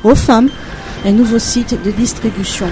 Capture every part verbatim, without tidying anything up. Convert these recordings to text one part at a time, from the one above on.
Ofam, un nouveau site de distribution.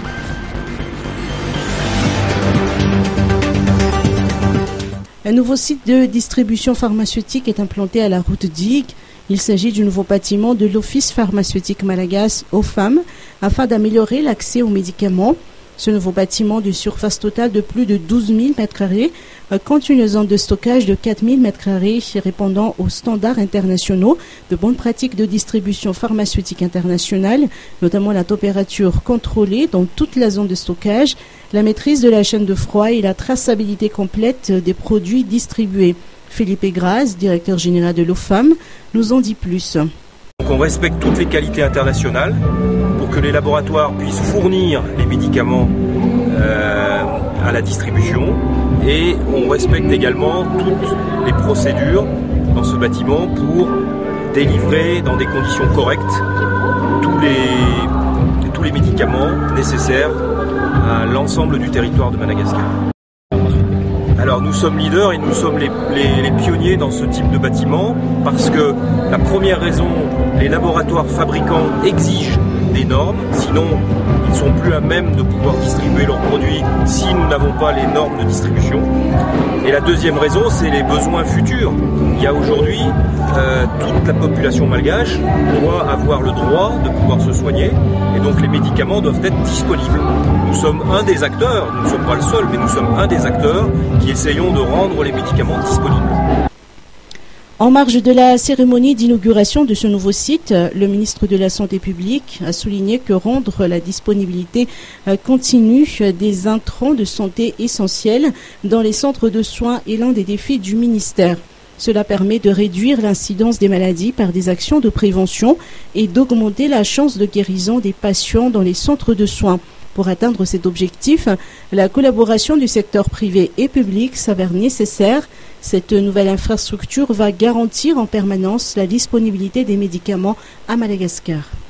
Un nouveau site de distribution pharmaceutique est implanté à la route d'Ig. Il s'agit du nouveau bâtiment de l'Office pharmaceutique malagasy Ofam afin d'améliorer l'accès aux médicaments. Ce nouveau bâtiment d'une surface totale de plus de douze mille mètres carrés compte une zone de stockage de quatre mille mètres carrés répondant aux standards internationaux de bonnes pratiques de distribution pharmaceutique internationale, notamment la température contrôlée dans toute la zone de stockage, la maîtrise de la chaîne de froid et la traçabilité complète des produits distribués. Philippe Egraz, directeur général de l'Ofam, nous en dit plus. Donc on respecte toutes les qualités internationales pour que les laboratoires puissent fournir les médicaments euh, à la distribution, et on respecte également toutes les procédures dans ce bâtiment pour délivrer dans des conditions correctes tous les, tous les médicaments nécessaires à l'ensemble du territoire de Madagascar. Alors nous sommes leaders et nous sommes les, les, les pionniers dans ce type de bâtiment parce que la première raison, les laboratoires fabricants exigent des normes, sinon ils ne sont plus à même de pouvoir distribuer leurs produits si nous n'avons pas les normes de distribution. Et la deuxième raison, c'est les besoins futurs. Il y a aujourd'hui, euh, toute la population malgache doit avoir le droit de pouvoir se soigner et donc les médicaments doivent être disponibles. Nous sommes un des acteurs, nous ne sommes pas le seul, mais nous sommes un des acteurs qui essayons de rendre les médicaments disponibles. En marge de la cérémonie d'inauguration de ce nouveau site, le ministre de la Santé publique a souligné que rendre la disponibilité continue des intrants de santé essentiels dans les centres de soins est l'un des défis du ministère. Cela permet de réduire l'incidence des maladies par des actions de prévention et d'augmenter la chance de guérison des patients dans les centres de soins. Pour atteindre cet objectif, la collaboration du secteur privé et public s'avère nécessaire. Cette nouvelle infrastructure va garantir en permanence la disponibilité des médicaments à Madagascar.